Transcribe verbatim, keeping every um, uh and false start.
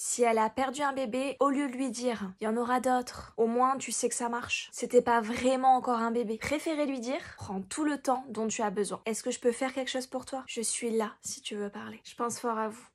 Si elle a perdu un bébé, au lieu de lui dire « il y en aura d'autres », au moins tu sais que ça marche. C'était pas vraiment encore un bébé. Préférez lui dire « prends tout le temps dont tu as besoin. Est-ce que je peux faire quelque chose pour toi ? Je suis là si tu veux parler. » Je pense fort à vous.